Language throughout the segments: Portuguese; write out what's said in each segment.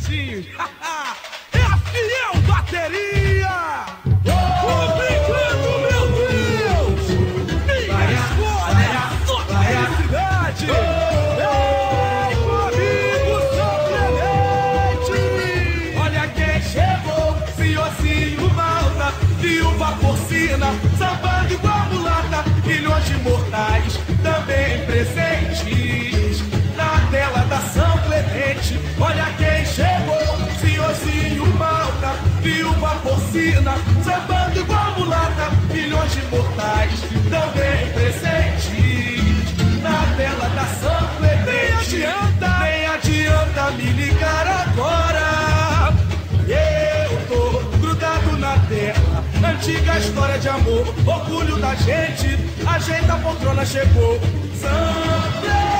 garotinhos. É a Fiel Bateria! Obrigado, meu Deus! Minha escolha, só felicidade! Meu amigo São Clemente! Olha quem chegou, senhorzinho malta, viúva porcina, sambando igual mulata, milhões de mortais também presentes na tela da São Clemente. Olha quem chegou, senhorzinho malta, viúva porcina, sambando igual mulata, milhões de mortais também presentes na tela da São Clemente. Nem adianta me ligar agora, eu tô grudado na tela. Antiga história de amor, orgulho da gente, ajeita a poltrona, chegou São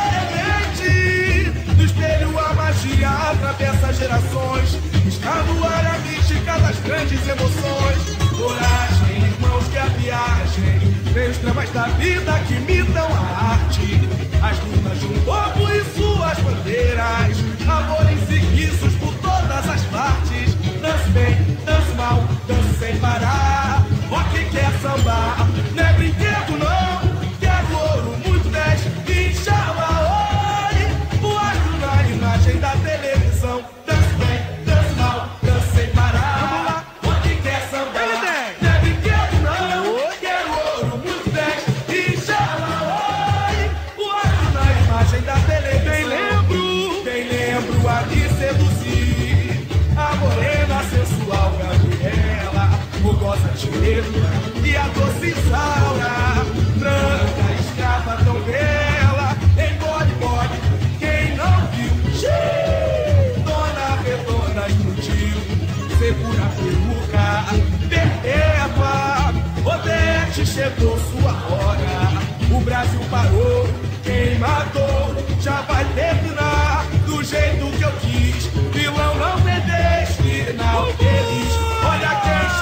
Clemente. No espelho a magia atravessa gerações, está no ar a mística das grandes emoções. Coragem, irmãos, que a viagem tem os dramas da vida que imitam a arte, as lutas de um povo e suas bandeiras, amores e risos por todas as partes. Dance bem, dance mal, dance sem parar. Rock quer sambar, não é brinquedo não. Quero ouro, muito 10, Inshallah, oi. O astro na imagem da televisão. Dance bem, dance mal, dance sem parar. Rock quer sambar, não é brinquedo não. Quero ouro, muito 10, Inshallah, oi. O astro na imagem da televisão. Bem lembro a me seduzir, a morena sensual Gabriela, fogosa tireta e a doce Isaura, branca, escrava tão bela, engole, engole, quem não viu, Dona Redonda explodiu, segura a peruca, perpétua, Odete chegou sua hora, o Brasil parou, quem matou já vai terminar, do jeito que eu quis, vilão não tem final feliz. Olha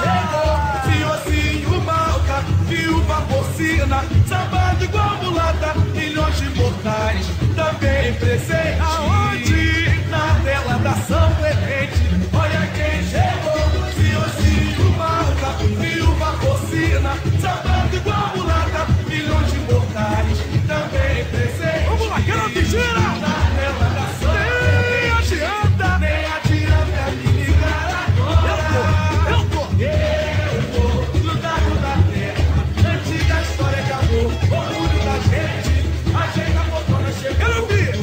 quem chegou, senhorzinho malta, viúva porcina, sambando igual mulata, milhões de mortais também presentes. Aonde? Na tela da São Clemente. Olha quem chegou, senhorzinho malta, viúva porcina, sambando igual mulata, milhões de mortais também presentes. Vamos lá, quero mentira! Na tela da São Clemente. Nem adianta me ligar agora. Eu tô grudado na terra. Antiga história de amor, orgulho da gente, ajeita a poltrona, chega. Quero ouvir!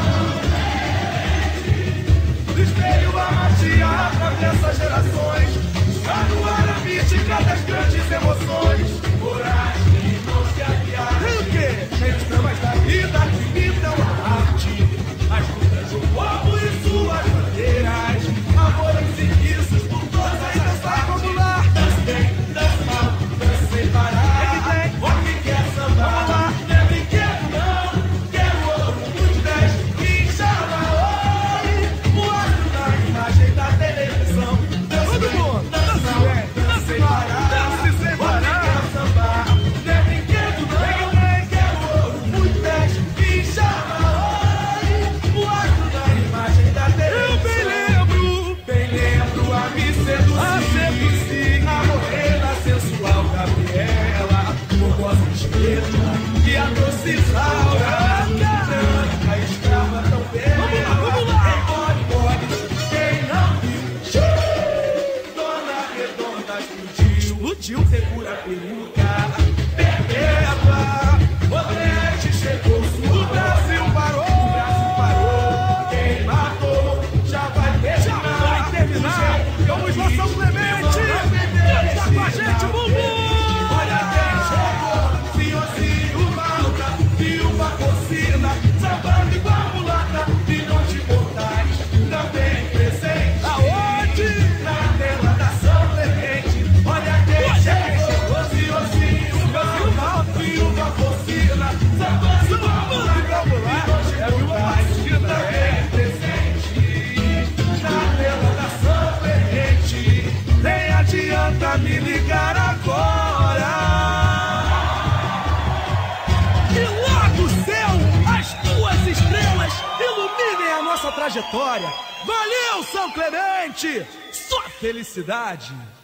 No espelho a magia atravessa gerações, está no ar a mística das grandes emoções. Coragem, irmãos, que a viagem. E o quê? Tem os dramas da vida que imitam a arte, as lutas do povo e suas bandeiras, amores e risos por todas as partes. Vamos lá! Dance bem, dance mal, dance sem parar. Rock quer sambar, não é brinquedo não. Quero ouro, muito 10, Inshallah, oi. O astro na imagem da televisão. Dance bem, dance mal, dance sem parar. Dance sem parar. Rock quer sambar, não é brinquedo não. Quero ouro, muito 10, Inshallah, oi. O astro na imagem da televisão. Eu bem lembro a me seduzir, a morena sensual Gabriela, fogosa tireta e a doce Isaura, branca, escrava tão bela. Vamos lá! Engole, engole, quem não viu, Dona Redonda explodiu, segura a peruca, perpétua, Odete chegou sua. O Brasil parou, quem matou já vai terminar. Vamos lá, São Clemente! Tá com a gente, bumbum! Olha quem chegou, senhorzinho malta, viúva porcina, sambando igual mulata, milhões de mortais também presentes. Aonde? Na tela da São Clemente. Olha quem chegou, senhorzinho malta, viúva porcina, sambando igual mulata, milhões de mortais também presentes. Na tela da São Clemente. Nem adianta me ligar agora. E lá do céu, as tuas estrelas iluminem a nossa trajetória. Valeu, São Clemente! Só felicidade!